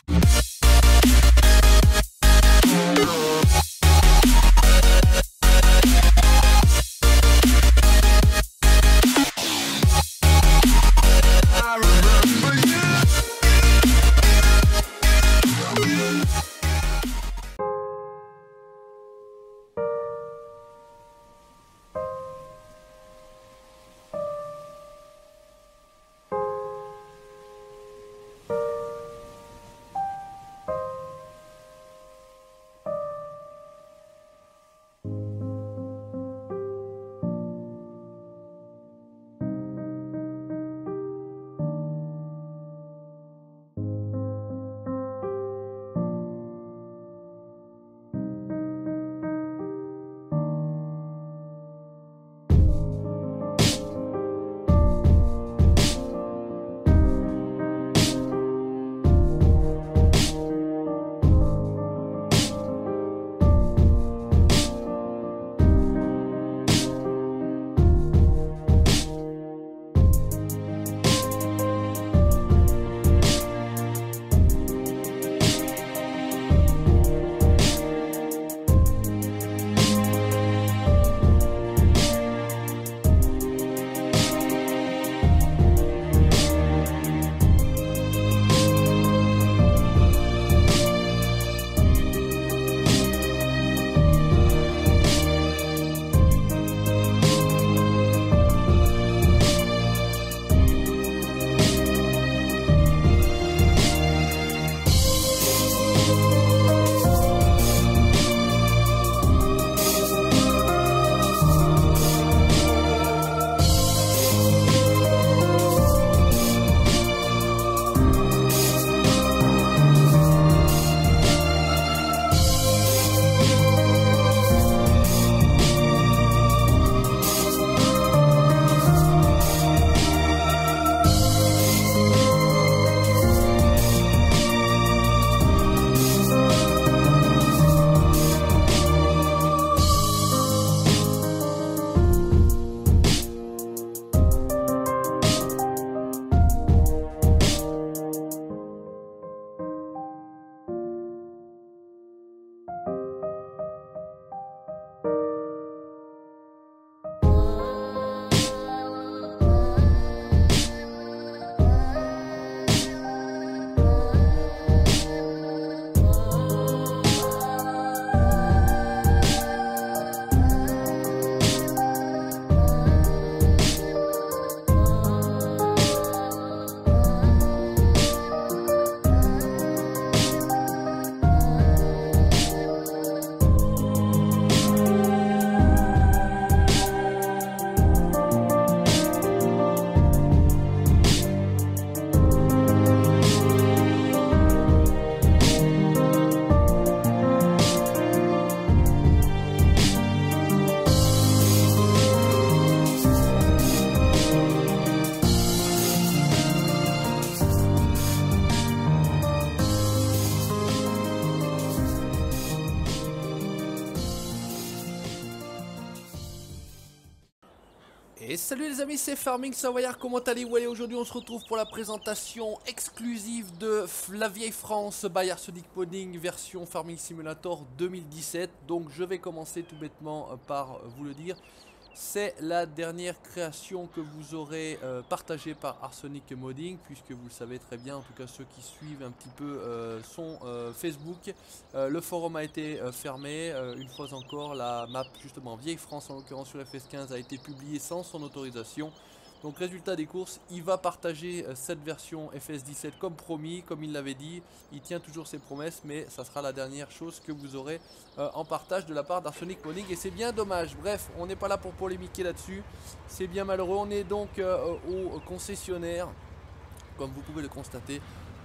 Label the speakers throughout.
Speaker 1: Et salut les amis, c'est Farming Savoyard, comment allez-vous? Et aujourd'hui on se retrouve pour la présentation exclusive de la vieille France by Arsenic Modding version Farming Simulator 2017. Donc je vais commencer tout bêtement par vous le dire. C'est la dernière création que vous aurez partagée par Arsenic Modding, puisque vous le savez très bien, en tout cas ceux qui suivent un petit peu son Facebook. Le forum a été fermé, une fois encore la map justement Vieille France en l'occurrence sur FS15 a été publiée sans son autorisation. Donc résultat des courses, il va partager cette version FS17 comme promis, comme il l'avait dit. Il tient toujours ses promesses, mais ça sera la dernière chose que vous aurez en partage de la part d'Arsenic Modding. Et c'est bien dommage. Bref, on n'est pas là pour polémiquer là-dessus. C'est bien malheureux. On est donc au concessionnaire, comme vous pouvez le constater.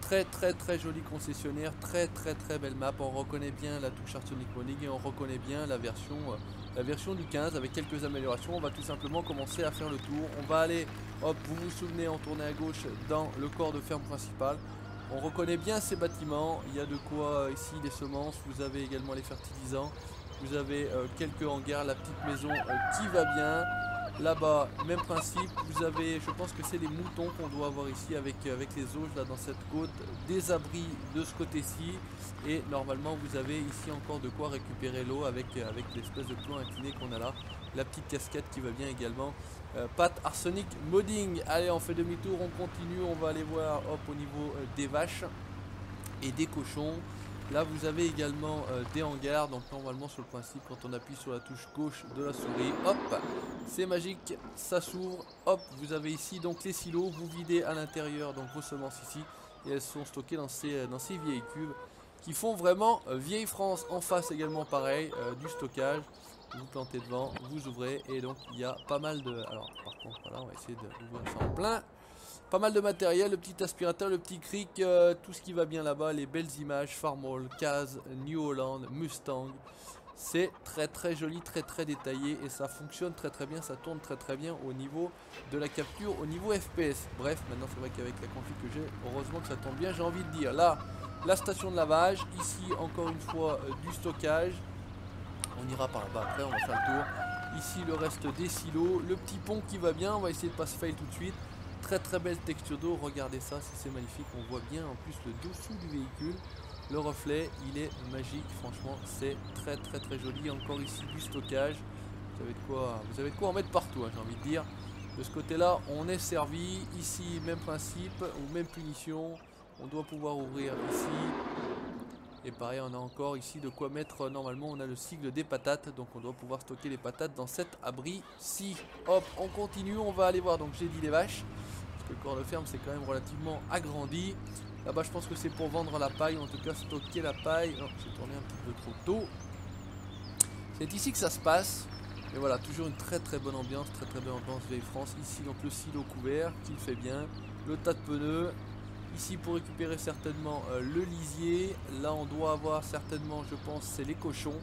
Speaker 1: Très joli concessionnaire, très belle map. On reconnaît bien la touche Arsenic Modding et on reconnaît bien la version du 15 avec quelques améliorations. On va tout simplement commencer à faire le tour. On va aller, hop, vous vous souvenez, en tournée à gauche dans le corps de ferme principal. On reconnaît bien ces bâtiments. Il y a de quoi ici, les semences. Vous avez également les fertilisants. Vous avez quelques hangars, la petite maison qui va bien. Là-bas, même principe, vous avez, je pense que c'est les moutons qu'on doit avoir ici avec les auges là dans cette côte, des abris de ce côté-ci, et normalement vous avez ici encore de quoi récupérer l'eau avec l'espèce de plan incliné qu'on a là, la petite cascade qui va bien également. Pat Arsenic Modding, allez on fait demi-tour, on continue, on va aller voir hop au niveau des vaches et des cochons. Là vous avez également des hangars, donc normalement sur le principe quand on appuie sur la touche gauche de la souris, hop, c'est magique, ça s'ouvre, hop, vous avez ici donc les silos, vous videz à l'intérieur donc vos semences ici, et elles sont stockées dans ces vieilles cuves qui font vraiment vieille France. En face également pareil, du stockage, vous plantez devant, vous ouvrez, et donc il y a pas mal de... Alors par contre voilà, on va essayer d'ouvrir ça en plein. Pas mal de matériel, le petit aspirateur, le petit cric, tout ce qui va bien là-bas, les belles images, Farmall, Kaz, New Holland, Mustang. C'est très joli, très détaillé et ça fonctionne très bien, ça tourne très bien au niveau de la capture, au niveau FPS. Bref, maintenant c'est vrai qu'avec la config que j'ai, heureusement que ça tourne bien, j'ai envie de dire. Là, la station de lavage, ici encore une fois du stockage. On ira par là-bas après, on va faire le tour. Ici le reste des silos, le petit pont qui va bien, on va essayer de pas se fail tout de suite. Très belle texture d'eau, regardez ça, c'est magnifique, on voit bien en plus le dessous du véhicule, le reflet, il est magique, franchement c'est très joli. Encore ici du stockage, vous avez de quoi en mettre partout, hein, j'ai envie de dire. De ce côté là on est servi, ici même principe, ou même punition, on doit pouvoir ouvrir ici. Et pareil, on a encore ici de quoi mettre, normalement on a le sigle des patates, donc on doit pouvoir stocker les patates dans cet abri-ci. Hop, on continue, on va aller voir, donc j'ai dit les vaches, parce que le corps de ferme c'est quand même relativement agrandi. Là-bas je pense que c'est pour vendre la paille, en tout cas stocker la paille. Non, j'ai tourné un petit peu trop tôt. C'est ici que ça se passe. Et voilà, toujours une très bonne ambiance, très belle ambiance vieille France. Ici donc le silo couvert, qui le fait bien, le tas de pneus. Ici pour récupérer certainement le lisier. Là on doit avoir certainement, je pense, c'est les cochons.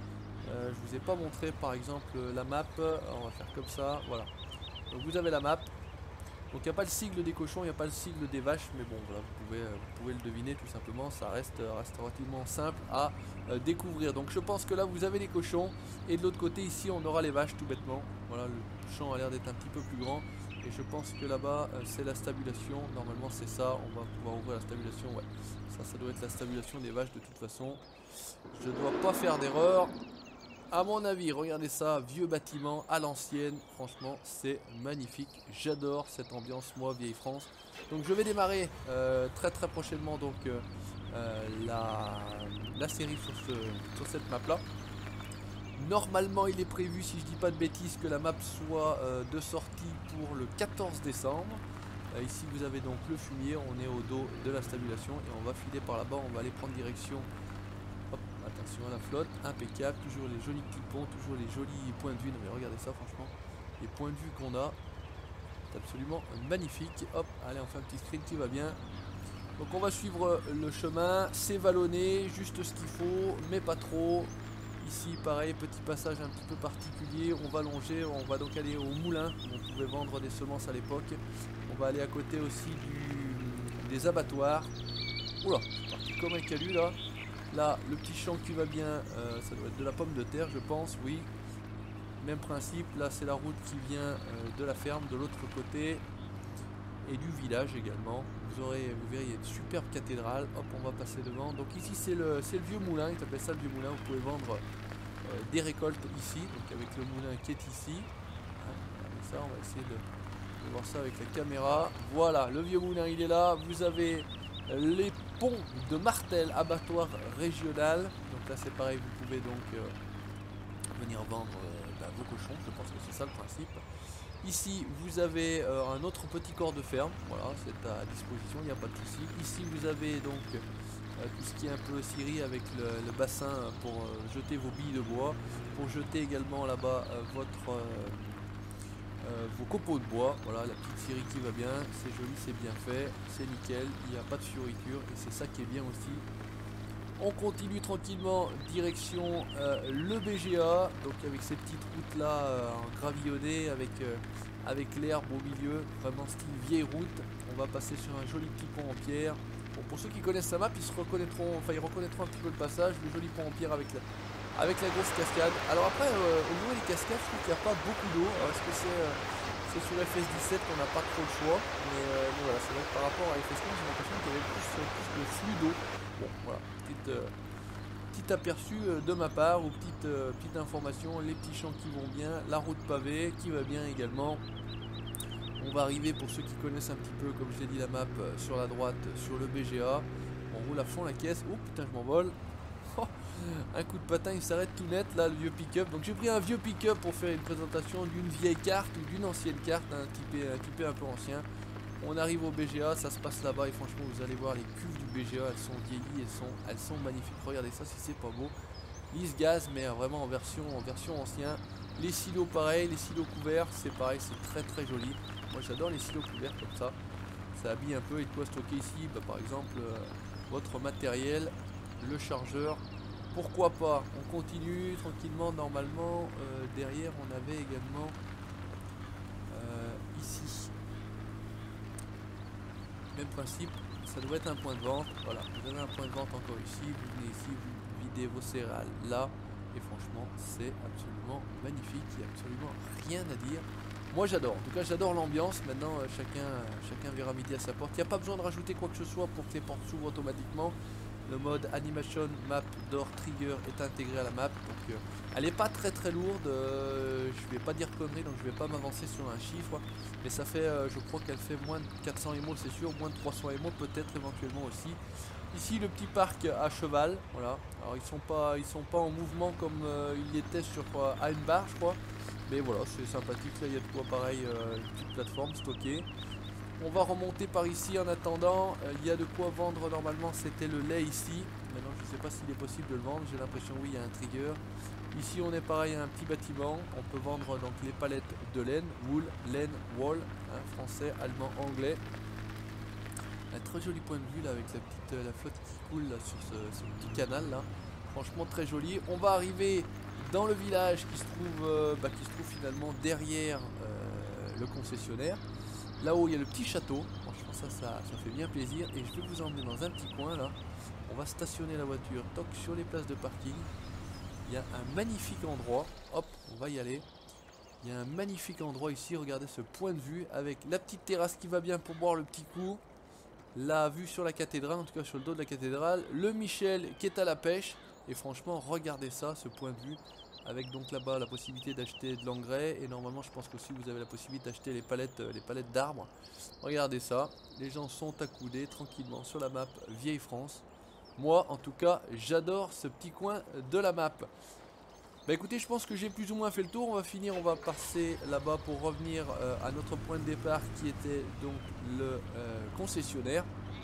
Speaker 1: Je vous ai pas montré par exemple la map. Alors, on va faire comme ça, voilà. Donc vous avez la map. Donc il n'y a pas le sigle des cochons, il n'y a pas le sigle des vaches. Mais bon voilà, vous pouvez le deviner tout simplement. Ça reste relativement simple à découvrir. Donc je pense que là vous avez les cochons. Et de l'autre côté ici on aura les vaches tout bêtement. Voilà, le champ a l'air d'être un petit peu plus grand. Et je pense que là-bas c'est la stabulation, normalement c'est ça, on va pouvoir ouvrir la stabulation, ouais, ça doit être la stabulation des vaches de toute façon, je dois pas faire d'erreur, à mon avis. Regardez ça, vieux bâtiment à l'ancienne, franchement c'est magnifique, j'adore cette ambiance moi vieille France. Donc je vais démarrer très prochainement donc la série sur cette map là. Normalement il est prévu, si je dis pas de bêtises, que la map soit de sortie pour le 14 décembre. Ici vous avez donc le fumier, on est au dos de la stabulation et on va filer par là-bas, on va aller prendre direction. Hop, attention à la flotte, impeccable, toujours les jolis petits ponts, toujours les jolis points de vue. Non mais regardez ça franchement, les points de vue qu'on a, c'est absolument magnifique. Hop, allez on fait un petit screen qui va bien. Donc on va suivre le chemin, c'est vallonné, juste ce qu'il faut, mais pas trop. Ici pareil, petit passage un petit peu particulier, on va longer, on va donc aller au moulin où on pouvait vendre des semences à l'époque. On va aller à côté aussi des abattoirs. Oula, c'est parti comme un calu là. Là, le petit champ qui va bien, ça doit être de la pomme de terre je pense, oui. Même principe, là c'est la route qui vient de la ferme de l'autre côté. Et du village également. Vous verriez une superbe cathédrale. Hop, on va passer devant. Donc ici c'est le vieux moulin, il s'appelle ça le vieux moulin. Vous pouvez vendre des récoltes ici, donc avec le moulin qui est ici. Ça, on va essayer de voir ça avec la caméra. Voilà, le vieux moulin il est là. Vous avez les ponts de Martel, abattoir régional. Donc là c'est pareil, vous pouvez donc venir vendre vos cochons. Je pense que c'est ça le principe. Ici vous avez un autre petit corps de ferme, voilà, c'est à disposition, il n'y a pas de souci. Ici vous avez donc tout ce qui est un peu scierie avec le bassin pour jeter vos billes de bois, pour jeter également là-bas vos copeaux de bois. Voilà, la petite scierie qui va bien, c'est joli, c'est bien fait, c'est nickel, il n'y a pas de fioriture et c'est ça qui est bien aussi. On continue tranquillement direction le BGA, donc avec ces petites routes là en gravillonné avec l'herbe au milieu, vraiment style vieille route. On va passer sur un joli petit pont en pierre. Bon, pour ceux qui connaissent la map, ils reconnaîtront un petit peu le passage, le joli pont en pierre avec la grosse cascade. Alors après, au niveau des cascades, je trouve qu'il n'y a pas beaucoup d'eau. Est-ce que c'est sur FS17 qu'on n'a pas trop le choix, mais voilà, c'est vrai que par rapport à FS15, j'ai l'impression qu'il y avait plus de flux d'eau. Bon, voilà, petit aperçu de ma part, ou petite information, les petits champs qui vont bien, la route pavée qui va bien également. On va arriver, pour ceux qui connaissent un petit peu, comme je l'ai dit, la map sur la droite, sur le BGA. On roule à fond la caisse. Oh putain, je m'envole. Oh, un coup de patin, il s'arrête tout net, là, le vieux pick-up. Donc j'ai pris un vieux pick-up pour faire une présentation d'une vieille carte ou d'une ancienne carte, un typé un peu ancien. On arrive au BGA, ça se passe là-bas et franchement, vous allez voir les cuves du BGA, elles sont vieillies, elles sont magnifiques. Regardez ça si c'est pas beau. Lisse gaz, mais vraiment en version ancien. Les silos pareil, les silos couverts, c'est pareil, c'est très très joli. Moi j'adore les silos couverts comme ça. Ça habille un peu. Et de quoi stocker ici, par exemple votre matériel, le chargeur. Pourquoi pas. On continue tranquillement. Normalement derrière on avait également ici même principe, ça doit être un point de vente. Voilà, vous avez un point de vente encore ici. Vous venez ici, vous videz vos céréales là. Et franchement, c'est absolument magnifique. Il n'y a absolument rien à dire. Moi j'adore. En tout cas, j'adore l'ambiance. Maintenant, chacun verra midi à sa porte. Il n'y a pas besoin de rajouter quoi que ce soit pour que les portes s'ouvrent automatiquement. Le mode animation map door trigger est intégré à la map. Donc, elle n'est pas très très lourde. Je vais pas dire conneries, donc je vais pas m'avancer sur un chiffre. Mais ça fait, je crois qu'elle fait moins de 400 émaux, c'est sûr. Moins de 300 émaux, peut-être éventuellement aussi. Ici le petit parc à cheval, voilà. Alors ils sont pas en mouvement comme il y était sur Einbar, je crois. Mais voilà, c'est sympathique. Là il y a de quoi pareil, une petite plateforme stockée. On va remonter par ici en attendant. Il y a de quoi vendre normalement. C'était le lait ici. Maintenant je ne sais pas s'il est possible de le vendre. J'ai l'impression oui, il y a un trigger. Ici on est pareil à un petit bâtiment. On peut vendre donc les palettes de laine, wool, laine, wool, hein, français, allemand, anglais. Un très joli point de vue là avec la flotte qui coule là, sur ce petit canal là. Franchement très joli. On va arriver dans le village qui se trouve finalement derrière le concessionnaire. Là-haut il y a le petit château. Franchement ça fait bien plaisir. Et je vais vous emmener dans un petit coin là. On va stationner la voiture toc sur les places de parking. Il y a un magnifique endroit. Hop, on va y aller. Il y a un magnifique endroit ici. Regardez ce point de vue avec la petite terrasse qui va bien pour boire le petit coup. La vue sur la cathédrale, en tout cas sur le dos de la cathédrale, le Michel qui est à la pêche. Et franchement regardez ça, ce point de vue, avec donc là-bas la possibilité d'acheter de l'engrais. Et normalement je pense qu'aussi vous avez la possibilité d'acheter les palettes d'arbres. Regardez ça, les gens sont accoudés tranquillement sur la map Vieille France. Moi en tout cas j'adore ce petit coin de la map. Bah écoutez, je pense que j'ai plus ou moins fait le tour. On va passer là-bas pour revenir à notre point de départ qui était donc le concessionnaire.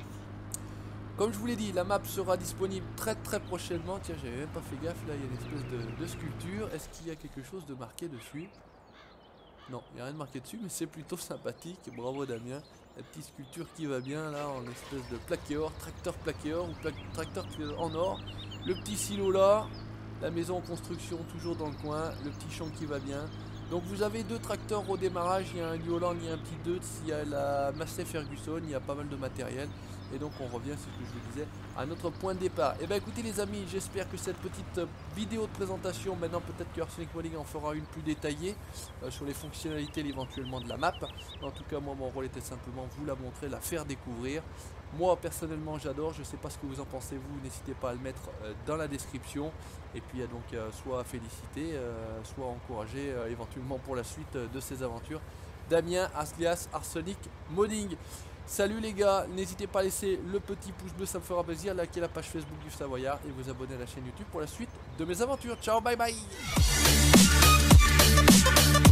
Speaker 1: Comme je vous l'ai dit, la map sera disponible très très prochainement. Tiens, j'avais même pas fait gaffe, là il y a une espèce de sculpture. Est-ce qu'il y a quelque chose de marqué dessus? Non, il n'y a rien de marqué dessus, mais c'est plutôt sympathique. Bravo Damien. La petite sculpture qui va bien là en espèce de plaqué or, tracteur plaqué or ou tracteur en or. Le petit silo là. La maison en construction toujours dans le coin, le petit champ qui va bien. Donc vous avez deux tracteurs au démarrage, il y a un Newland, il y a un petit Deutz, il y a la Massey Ferguson, il y a pas mal de matériel. Et donc on revient, c'est ce que je vous disais, à notre point de départ. Et bien écoutez les amis, j'espère que cette petite vidéo de présentation, maintenant peut-être que Arsenic Modding en fera une plus détaillée sur les fonctionnalités éventuellement de la map. En tout cas moi mon rôle était simplement vous la montrer, la faire découvrir. Moi personnellement j'adore, je ne sais pas ce que vous en pensez vous, n'hésitez pas à le mettre dans la description. Et puis donc soit féliciter, soit encourager éventuellement pour la suite de ces aventures. Damien, alias Arsenic Modding. Salut les gars, n'hésitez pas à laisser le petit pouce bleu, ça me fera plaisir, liker la page Facebook du Savoyard et vous abonner à la chaîne YouTube pour la suite de mes aventures. Ciao, bye bye.